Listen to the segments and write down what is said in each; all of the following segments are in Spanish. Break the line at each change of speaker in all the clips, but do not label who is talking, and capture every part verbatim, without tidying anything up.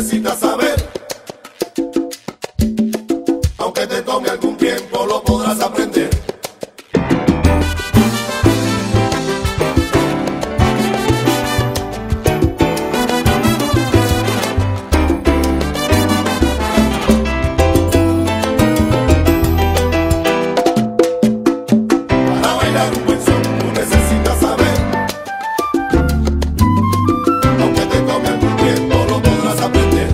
necesitas saber. Aunque te tome algún tiempo, lo podrás aprender. Para bailar un buen son, tú necesitas saber. Aunque te tome algún tiempo, lo podrás aprender.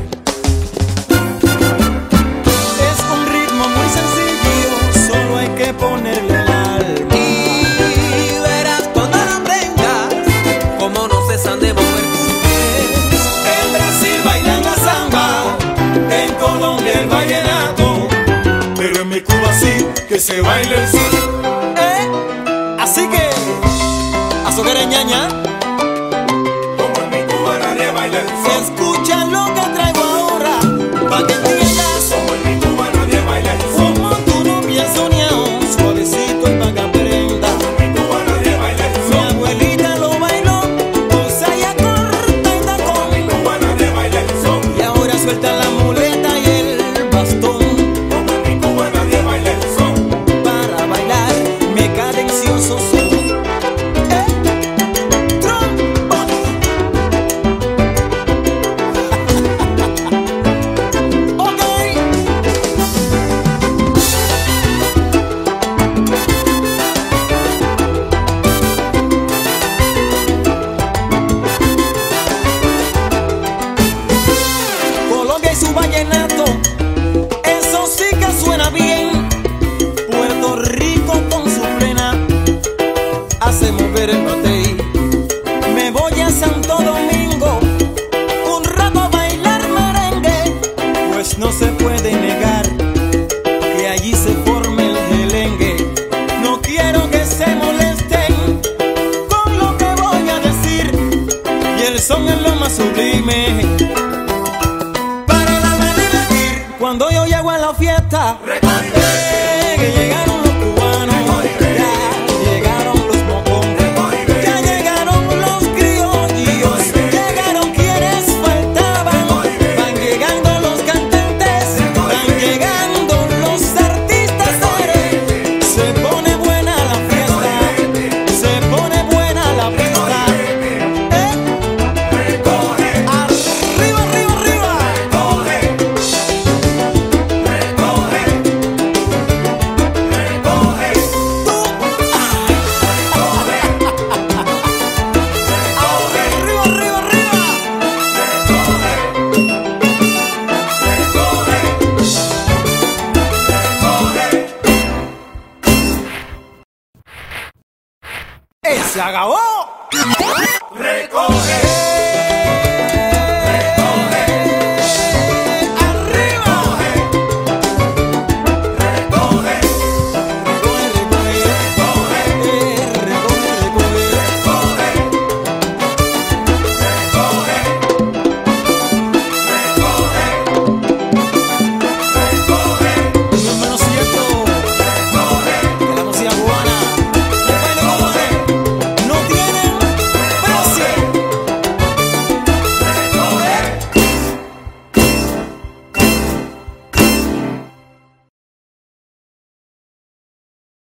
Es un ritmo muy sencillo, solo hay que ponerle el alma.
Y verás cuando lo aprendas, como no cesan de mover tus pies.
En Brasil bailan la samba, en Colombia el vallenato,
Pero en mi Cuba sí, que se baile el son.
¿eh? Así que, azúcar ñaña,
Como en mi Cuba nadie baila el son.
escucha lo que traigo ahora, pa' que entiendas.
Como en mi Cuba nadie baila el son.
Como tú no piensas soñado, suavecito y pa' que aprenda.
Como en mi Cuba nadie baila el
Mi
son.
abuelita lo bailó, cosa ya corta y tacón.
Cuba nadie baila el son.
Y ahora suelta la muleta y el bastón.
Como en mi Cuba nadie baila el son.
Para bailar mi cadencioso son. Eh, trombón. Ok. Colombia y su vallenato, eso sí que suena bien. Puerto Rico con su plena hace mover el batey. Me voy a Santo Domingo un rato a bailar merengue, pues no se puede negar que allí se forme el gelengue. No quiero que se molesten con lo que voy a decir, y el son es lo más sublime para darme a divertir. Cuando yo llego a la fiesta, eh, que llegaron los cubanos, ya llegaron los mocombos, ya llegaron los criollos, llegaron quienes faltaban, van llegando los cantantes, van llegando los artistas. eh. Se pone buena la fiesta, se pone buena la fiesta. eh. Arriba, arriba, arriba. Arriba, arriba, arriba. ¡Eh, se acabó!
Recoge.